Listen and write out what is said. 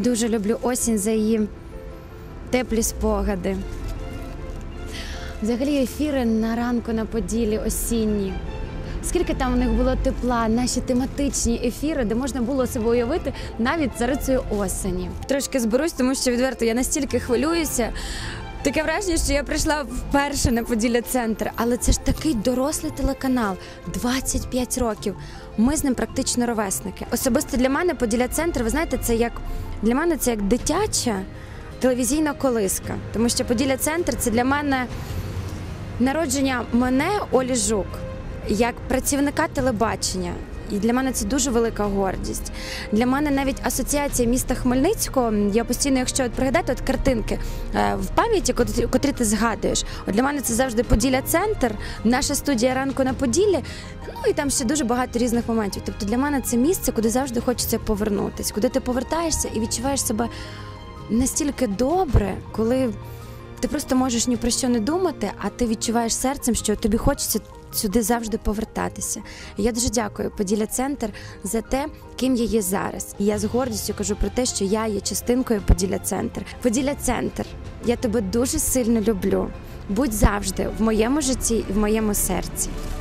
дуже люблю осінь за її теплі спогади. Взагалі ефіри на ранку на Поділі осінні. Скільки там у них було тепла, наші тематичні ефіри, де можна було себе уявити навіть царицею осені. Трошки зберусь, тому що, відверто, я настільки хвилююся. Таке враження, що я прийшла вперше на Поділля-центр, але це ж такий дорослий телеканал, 25 років. Ми з ним практично ровесники. Особисто для мене Поділля-центр, ви знаєте, для мене це як дитяча телевізійна колиска. Тому що Поділля-центр – це для мене народження мене, Олі Жук, як працівника телебачення. І для мене це дуже велика гордість. Для мене навіть асоціація міста Хмельницького, я постійно, якщо пригадати картинки в пам'яті, котрі ти згадуєш, для мене це завжди Поділля-центр, наша студія «Ранку на Поділлі», і там ще дуже багато різних моментів. Тобто для мене це місце, куди завжди хочеться повернутися, куди ти повертаєшся і відчуваєш себе настільки добре, коли ти просто можеш ні про що не думати, а ти відчуваєш серцем, що тобі хочеться сюди завжди повертатися. І я дуже дякую Поділля-центр за те, ким я є зараз. І я з гордістю кажу про те, що я є частинкою Поділля-центр. Поділля-центр, я тебе дуже сильно люблю. Будь завжди в моєму житті і в моєму серці.